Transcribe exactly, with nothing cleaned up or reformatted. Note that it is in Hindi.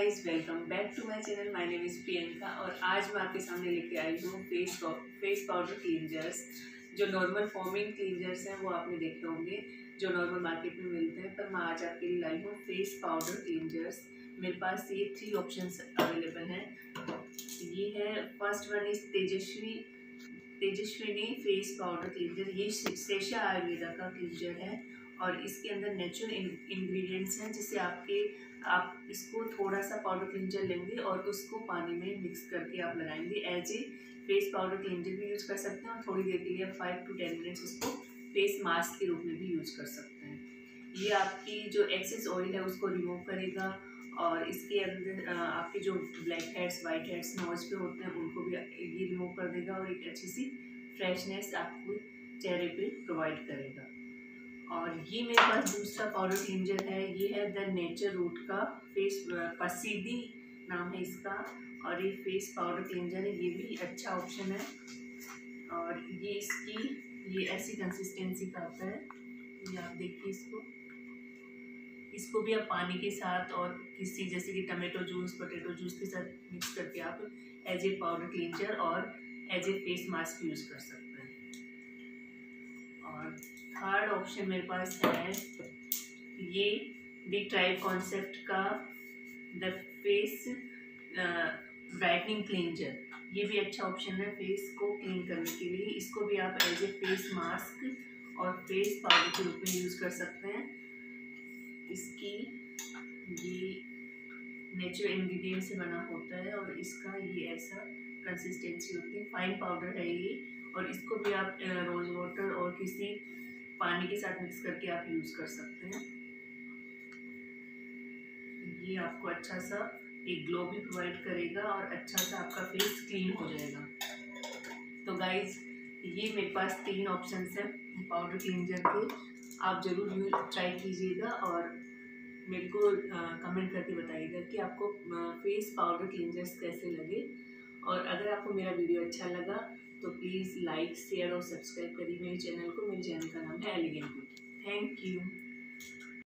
Guys, welcome back to my channel. My name is Priyanka और आज मैं आपके सामने लेके आई हूँ फेस फेस पाउडर क्लींजर्स। जो नॉर्मल फॉर्मिंग क्लींजर्स हैं वो आपने देखे होंगे जो नॉर्मल मार्केट में मिलते हैं, पर मैं आज आपके लिए लाई हूँ फेस पाउडर क्लींजर्स। मेरे पास ये थ्री ऑप्शंस अवेलेबल हैं। ये है first one is Tejasvi Tejaswini face powder cleanser. ये सेशा आयुर्वेदा का क्लींजर है और इसके अंदर नेचुरल इंग्रेडिएंट्स हैं, जिससे आपके आप इसको थोड़ा सा पाउडर क्लींजर लेंगे और उसको पानी में मिक्स करके आप लगाएंगे। As a face powder cleanser भी यूज़ कर सकते हैं और थोड़ी देर के लिए आप फाइव टू टेन मिनट्स उसको फेस मास्क के रूप में भी यूज़ कर सकते हैं। ये आपकी जो एक्सेस ऑयल है उसको रिमूव करेगा और इसके अंदर आपके जो blackheads whiteheads nose पे होते हैं उनको भी ये रिमूव कर देगा और एक अच्छी सी फ्रेशनेस आपको चेहरे पे प्रोवाइड करेगा। और ये मेरे पास दूसरा पाउडर क्लींजर है। ये है द नेचर रूट का फेस पसीदी नाम है इसका और ये फेस पाउडर क्लींजर है। ये भी अच्छा ऑप्शन है और ये इसकी ये ऐसी कंसिस्टेंसी का आता है। ये आप देखिए, इसको इसको भी आप पानी के साथ और किसी जैसे कि टमाटो जूस पोटैटो जूस के साथ मिक्स करके आप एज ए पाउडर क्लींजर और as a face mask use कर सकते हैं। और थर्ड ऑप्शन मेरे पास है ये द ट्राइब कॉन्सेप्ट का द फेस ब्राइटनिंग क्लींजर। ये भी अच्छा ऑप्शन है फेस को क्लीन करने के लिए। इसको भी आप एज ए फेस मास्क और फेस पाउडर के रूप में यूज़ कर सकते हैं। इसकी ये नेचुरल इंग्रेडिएंट से बना होता है और इसका ये ऐसा कंसिस्टेंसी होती है। फाइन पाउडर है ये और इसको भी आप रोज वाटर और किसी पानी के साथ मिक्स करके आप यूज़ कर सकते हैं। ये आपको अच्छा सा एक ग्लो भी प्रोवाइड करेगा और अच्छा सा आपका फेस क्लीन हो जाएगा। तो गाइज, ये मेरे पास तीन ऑप्शंस हैं पाउडर क्लींजर के। आप ज़रूर यूज ट्राई कीजिएगा और मेरे को कमेंट करके बताइएगा कि आपको फेस पाउडर क्लींजर्स कैसे लगे। और अगर आपको मेरा वीडियो अच्छा लगा तो प्लीज़ लाइक शेयर और सब्सक्राइब करिए मेरे चैनल को। मेरे चैनल का नाम है एलिगेंट ब्यूटी। Thank you.